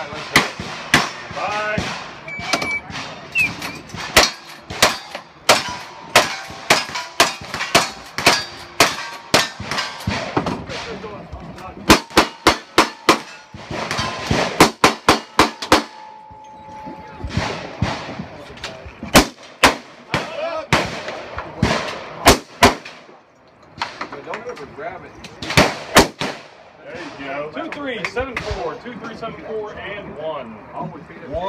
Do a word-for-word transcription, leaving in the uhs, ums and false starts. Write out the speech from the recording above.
right, let's do it. Bye. Don't ever grab it. There you go. Two three seven four, two three seven four, and one. Always be there. One.